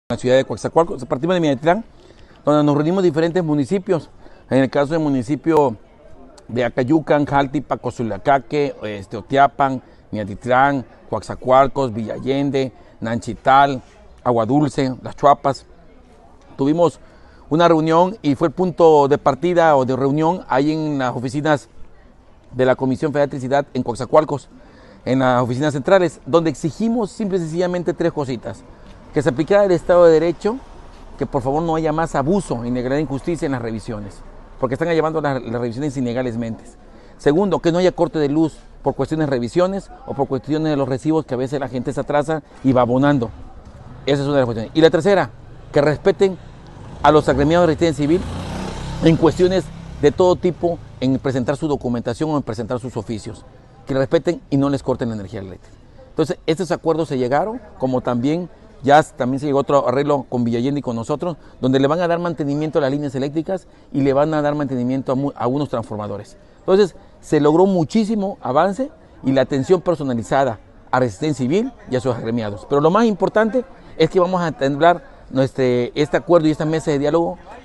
la ciudad de Coatzacoalcos. Partimos de Minatitlán, donde nos reunimos diferentes municipios. En el caso del municipio de Acayucan, Jaltipa, Cozulacaque, Otiapan, Minatitlán, Coatzacoalcos, Villa Allende, Nanchital, Agua Dulce, Las Chuapas. Tuvimos una reunión y fue el punto de partida o de reunión ahí en las oficinas de la Comisión Federal de Electricidad en Coatzacoalcos, en las oficinas centrales, donde exigimos simple y sencillamente tres cositas: que se aplicara el Estado de Derecho, que por favor no haya más abuso, ilegalidad e injusticia en las revisiones, porque están llevando las revisiones ilegalmente. Segundo, que no haya corte de luz por cuestiones de revisiones o por cuestiones de los recibos que a veces la gente se atrasa y va abonando. Esa es una de las cuestiones. Y la tercera, que respeten a los agremiados de resistencia civil en cuestiones de todo tipo, en presentar su documentación o en presentar sus oficios. Que respeten y no les corten la energía eléctrica. Entonces, estos acuerdos se llegaron, como también se llegó otro arreglo con Villa Allende y con nosotros, donde le van a dar mantenimiento a las líneas eléctricas y le van a dar mantenimiento a unos transformadores. Entonces, se logró muchísimo avance y la atención personalizada a Resistencia Civil y a sus agremiados. Pero lo más importante es que vamos a temblar este acuerdo y esta mesa de diálogo